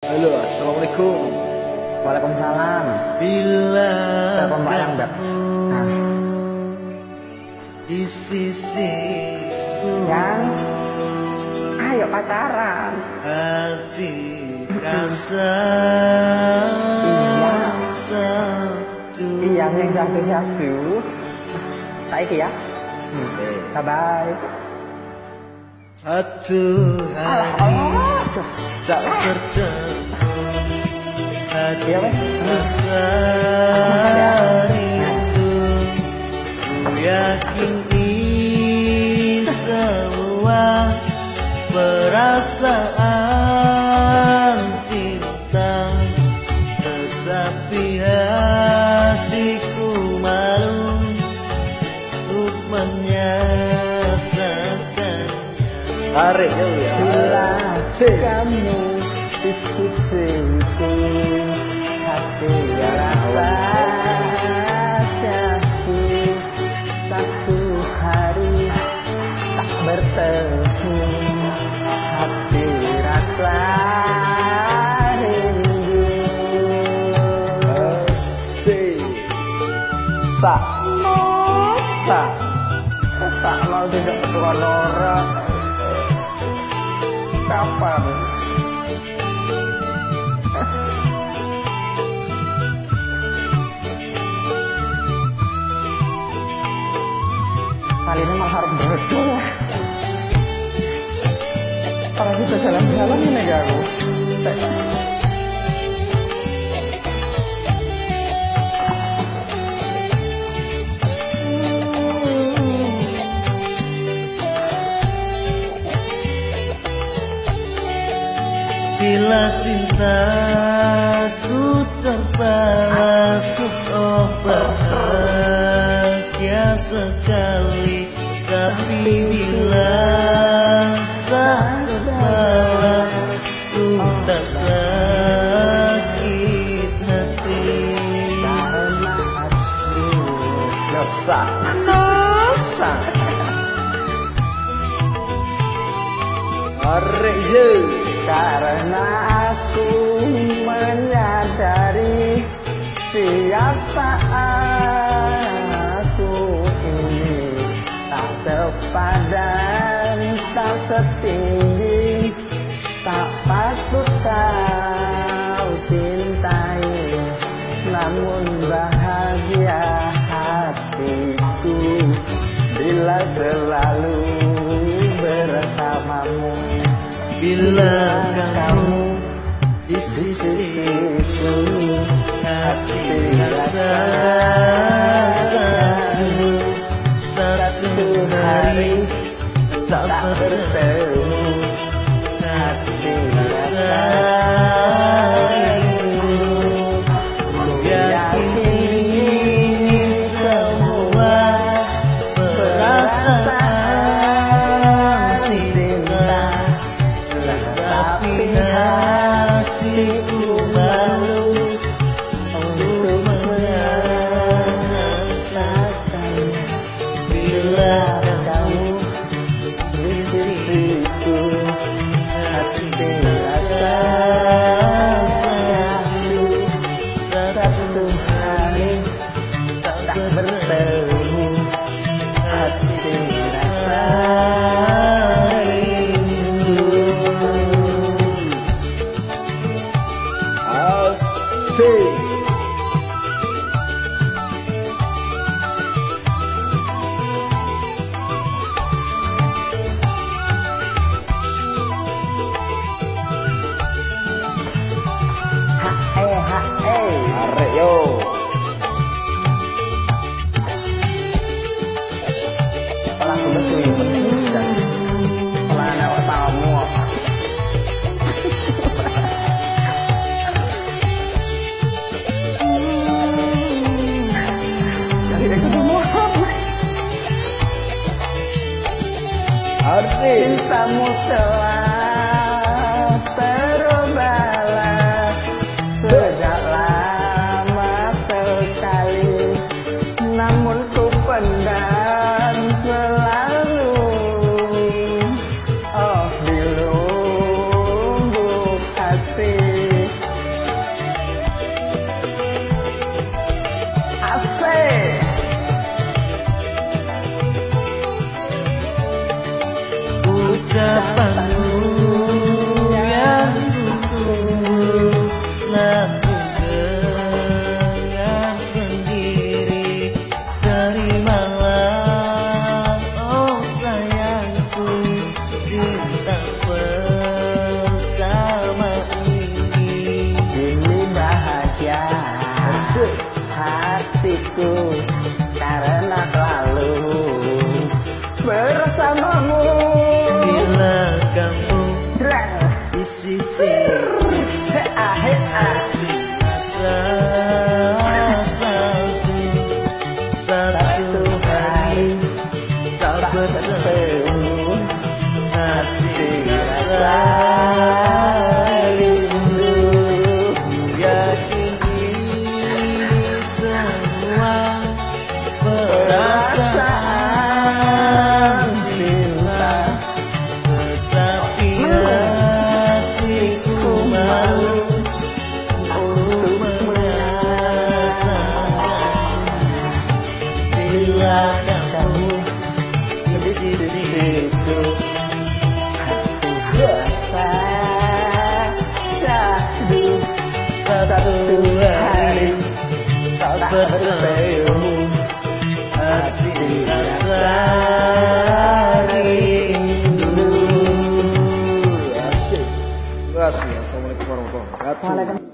Halo, assalamualaikum. Waalaikumsalam. Bila Telepon Pak yang Beb. di sisi Yang ayo pacaran. hati rasa satu. Iya yang satu-satu. Saiki ya. Bye bye. Satu hari tak bertemu, hati rasa rindu. Ku yakin ini semua perasaan cinta, tetapi hatiku malu untuk menyatakan. Tarik ya. Bila kamu di sisiku, hati rasa jatuh. Satu hari tak bertemu, hati rasa rindu. Tak mau tidak bertuan orang. Kapan? Kali ini malah harus berdua. Orang bisa jalan-jalan ini gak aku? Bila cintaku terbalas, oh bahagia sekali. Tapi bila tak terbalas, ku tak sakit hati. Nosa Arek ye. Karena aku menyadari siapa aku ini, tak sepadan, tak setinggi, tak patut kau cintai. Namun bahagia hatiku bila selalu bersamamu. Bila kamu di sisiku, hati rasa satu hari tak bertemu, hati rasa rindu. Ku yakin ini semua perasaan cinta, tapi hatiku malu untuk menyatakan. Bila kamu di sisiku, hati rasa satu hari tak bertemu, hati rasa asik. Arek yo. Pelan betul ya, dan pelan awak tamu. hatiku karena selalu bersamamu. Bila kamu di sisi hati rasa satu hari tak bertemu, hati rasa rindu. Yakin ini semua perasaan cinta, tetapi hatiku malu untuk menyatakan bila kamu di sisiku. Satu hari tak bertemu, hati rasa rindu. Asik. Terima kasih. Assalamualaikum warahmatullahi wabarakatuh.